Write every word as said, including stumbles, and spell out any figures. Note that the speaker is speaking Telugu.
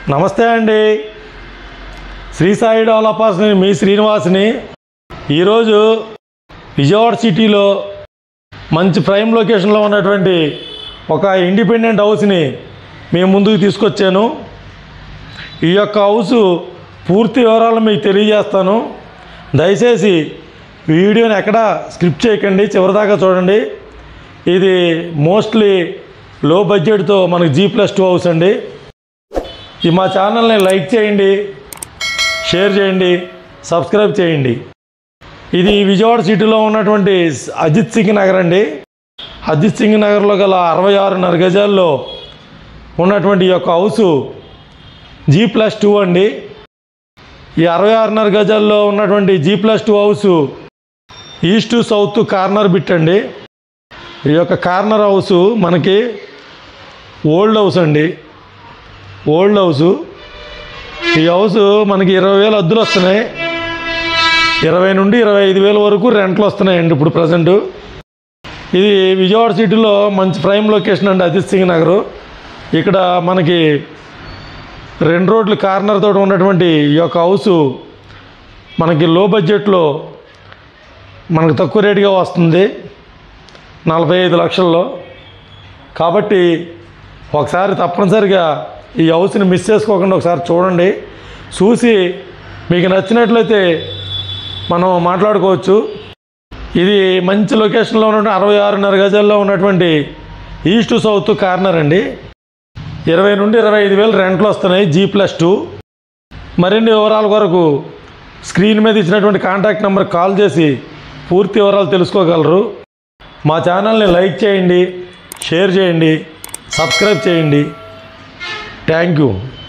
నమస్తే అండి, శ్రీ సాయి డెవలపర్స్ మీ శ్రీనివాస్ని. ఈరోజు విజయవాడ సిటీలో మంచి ప్రైమ్ లొకేషన్లో ఉన్నటువంటి ఒక ఇండిపెండెంట్ హౌస్ని మేము ముందుకు తీసుకొచ్చాను. ఈ యొక్క హౌస్ పూర్తి వివరాలు మీకు తెలియజేస్తాను. దయచేసి వీడియోని ఎక్కడ స్కిప్ చేయకండి, చివరిదాకా చూడండి. ఇది మోస్ట్లీ లో బడ్జెట్తో మనకి జీ ప్లస్ టూ హౌస్ అండి. ఈ మా ఛానల్ని లైక్ చేయండి, షేర్ చేయండి, సబ్స్క్రైబ్ చేయండి. ఇది విజయవాడ సిటీలో ఉన్నటువంటి అజిత్ సింగ్ నగర్ అండి. అజిత్ సింగ్ నగర్లో గల అరవై ఆరున్నర గజాల్లో ఉన్నటువంటి ఈ యొక్క హౌస్ జీ ప్లస్ టూ అండి. ఈ అరవై ఆరున్నర గజాల్లో ఉన్నటువంటి G plus two house east south corner bit అండి. ఈ యొక్క కార్నర్ హౌస్ మనకి ఓల్డ్ హౌస్ అండి. Old house. ఈ హౌస్ మనకి ఇరవై వేలు అద్దెలు వస్తున్నాయి. ఇరవై నుండి ఇరవై ఐదు వేల వరకు రెంట్లు వస్తున్నాయండి ఇప్పుడు ప్రజెంటు. ఇది విజయవాడ సిటీలో మంచి ప్రైమ్ లొకేషన్ అండి, అజిత్ సింగ్ నగరు. ఇక్కడ మనకి రెండు రోడ్లు కార్నర్ తోటి ఉన్నటువంటి ఈ యొక్క హౌసు మనకి లో బడ్జెట్లో మనకు తక్కువ రేటుగా వస్తుంది, నలభై ఐదు లక్షల్లో. కాబట్టి ఒకసారి తప్పనిసరిగా ఈ హౌస్ని మిస్ చేసుకోకుండా ఒకసారి చూడండి. చూసి మీకు నచ్చినట్లయితే మనం మాట్లాడుకోవచ్చు. ఇది మంచి లొకేషన్లో ఉన్నటువంటి అరవై ఆరున్నర గజాల్లో ఉన్నటువంటి ఈస్ట్ సౌత్ కార్నర్ అండి. ఇరవై నుండి ఇరవై ఐదు వేలు రెంట్లు వస్తున్నాయి, జీ ప్లస్ టూ. మరిన్ని వివరాల కొరకు స్క్రీన్ మీద ఇచ్చినటువంటి కాంటాక్ట్ నెంబర్కి కాల్ చేసి పూర్తి వివరాలు తెలుసుకోగలరు. మా ఛానల్ని లైక్ చేయండి, షేర్ చేయండి, సబ్స్క్రైబ్ చేయండి. Thank you.